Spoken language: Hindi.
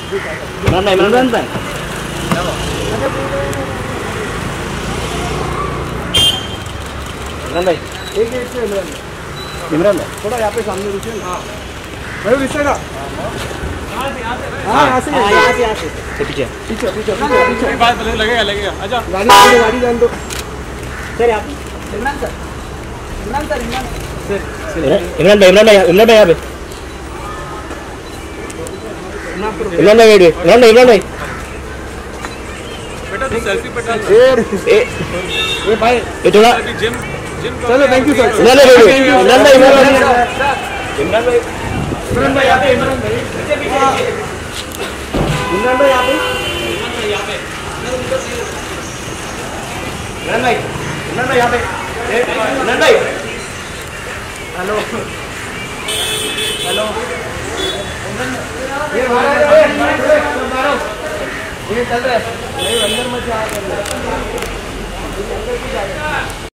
इमरान भाई एक से इमरान भाई थोड़ा यहाँ पे सामने रुकिए। हाँ भाई रिश्ते का हाँ यहाँ से पीछे पीछे पीछे पीछे बात लगेगा लगेगा। अच्छा गाड़ी जान दो सर। यहाँ पे इमरान सर इमरान भाई यहाँ पे इमरान भाई बेटा तो सेल्फी पे डाल ए भाई ये थोड़ा जिम चलो। Thank you sir. इमरान भाई यहाँ पे इमरान भाई यहाँ पे हेलो हेलो ये चल रहा है अंदर मत जा।